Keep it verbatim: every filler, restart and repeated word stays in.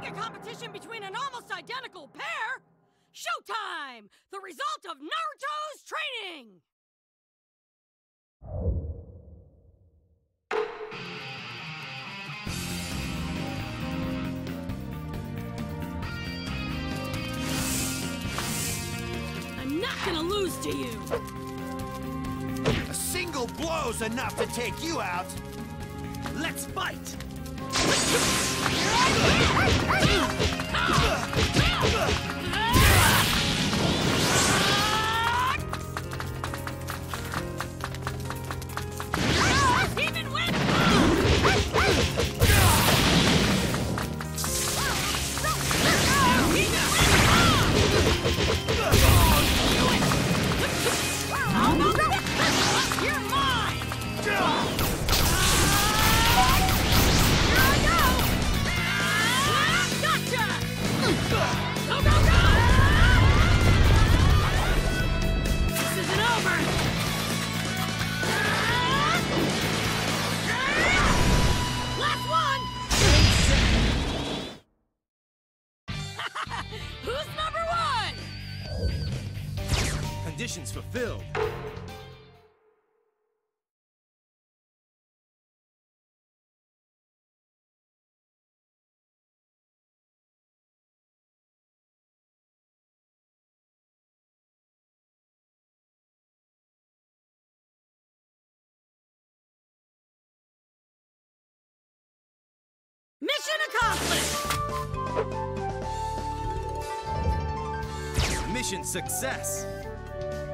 a competition between an almost identical pair? Showtime! The result of Naruto's training! I'm not gonna lose to you! A single blow's enough to take you out! Let's fight! You're mine! Go, go, go! This isn't over! Last one! Who's number one? Conditions fulfilled. Mission accomplished! Mission success!